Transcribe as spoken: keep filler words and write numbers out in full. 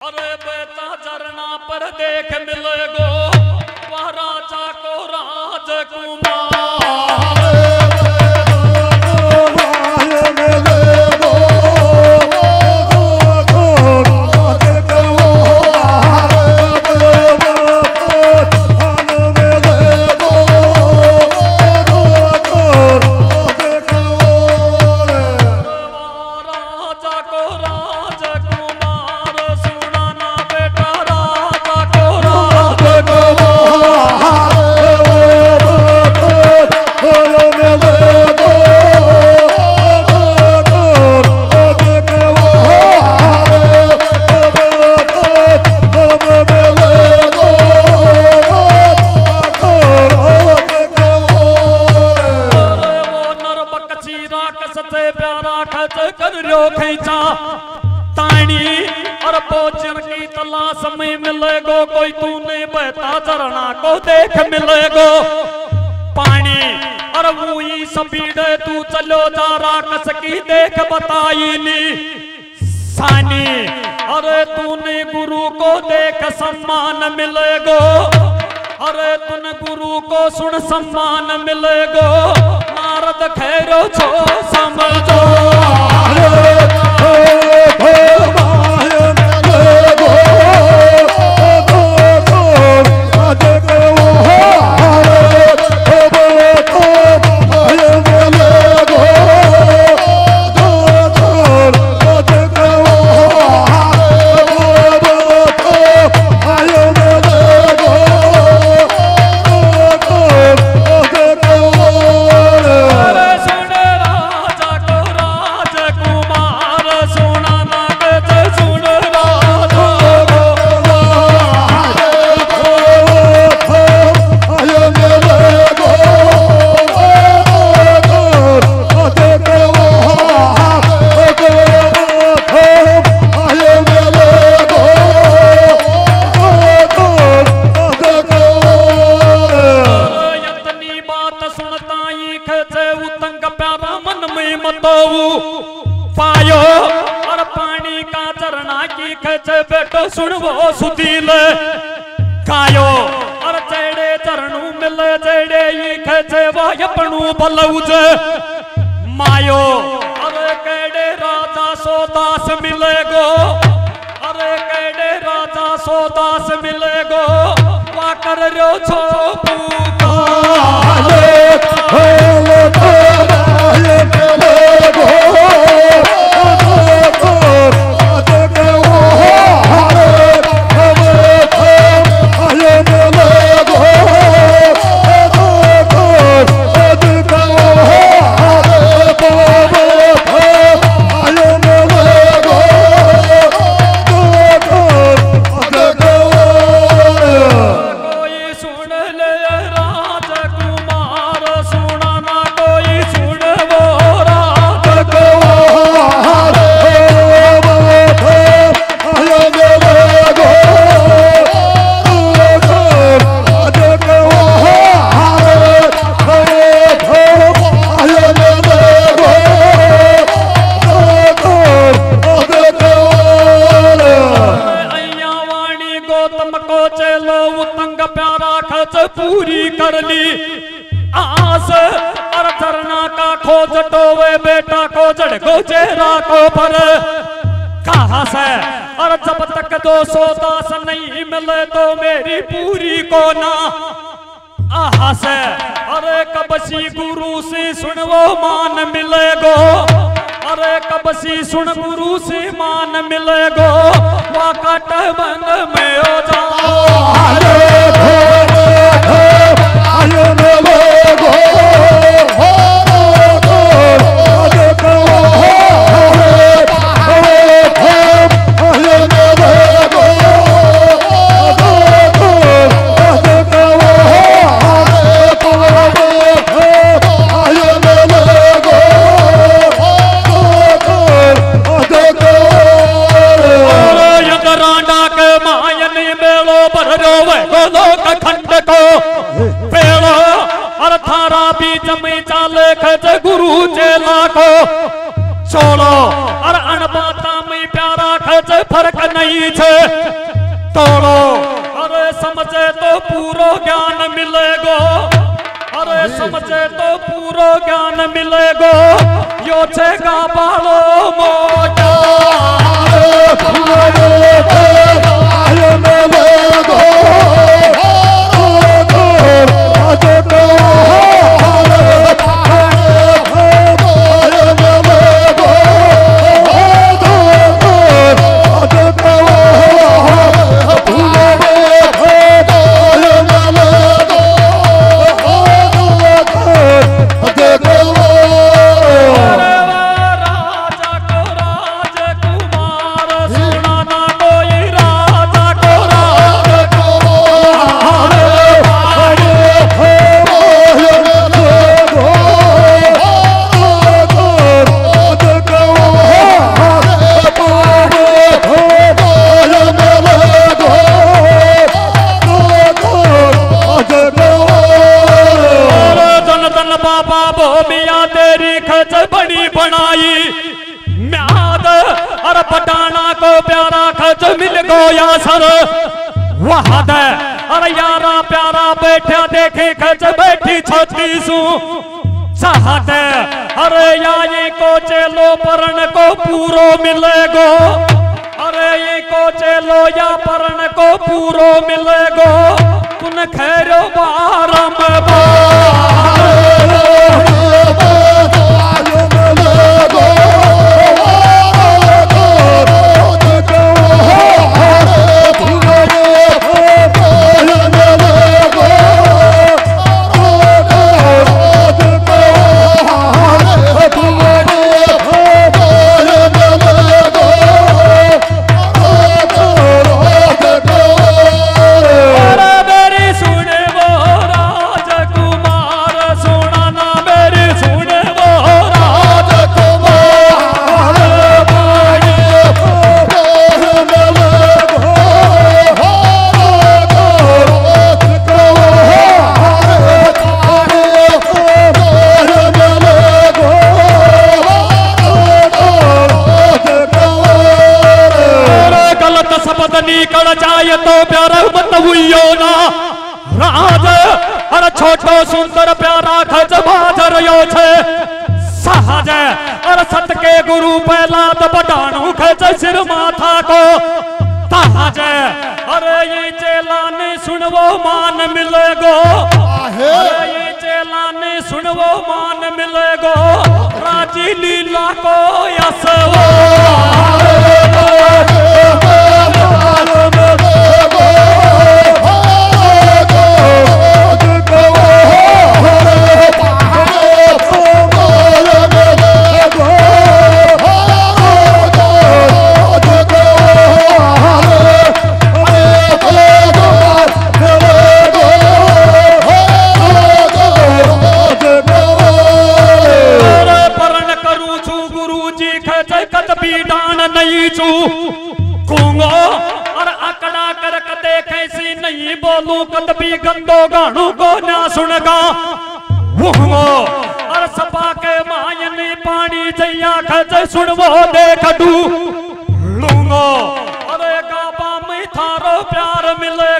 अरे बेटा झरना पर देख मिलेगो वह राजा को राजकुमार। कोई तूने बहता झरना को देख मिलेगो पानी और वही स्पीड तू चलो जा राक्षस की देख बताई ली सानी। अरे तूने गुरु को देख सम्मान मिलेगो अरे तूने गुरु को सुन सम्मान मिलेगो नारद खैरो छो समझो। पायो और पानी का झरना की खच बेटो सुनवो सुधील कायो और जेड़े झरनू मिल जेड़े ये खचे वायपणू बलौज मायो अरे केड़े राजा सोदास मिलेगो अरे केड़े राजा सोदास मिलेगो वा कर रो छो पूरी कर ली आस और झरना का खोज टोवे बेटा को जड़ को चेहरा को पर कहा से और जब तक दो सौ दास नहीं मिले तो मेरी पूरी को ना आहा से अरे कबसी गुरु से सुन वो मान मिलेगो अरे कबसी सुन गुरु से मान मिलेगो वा काट बंग में हो जाओ गुरु चेला को छोड़ो और अनबाता में प्यारा खच फर्क नहीं छे तोड़ो अरे समझे तो पूरो ज्ञान मिलेगो अरे समझे तो पूरो ज्ञान मिलेगो यो छे गा बालो मोटा वहाद अरे यारा प्यारा बैठा देखे खच बैठी छत्तीसू चाहत अरे या ये को चेलो परण को पूरो मिलेगो अरे ये को चेलो या परण को पूरो मिलेगो तुन खैरो बारम निकल जाए तो प्यारा मत हुइयो ना राज अरे छोटो सुंदर प्यारा खज बाजर यो छे सहज अरे सत के गुरु पहला तो बटाणु खज सिर माथा को ताज अरे ये चेला ने सुनवो मान मिलेगो अरे ये चेला ने सुनवो मान मिलेगो राजी लीला को यसवो कदबी गंदो गाणु को ना सुनगा वो अर सपा के मायनी पानी जैया खज सुनवो देख दू लूंगो अरे गाबा में थारो प्यार मिले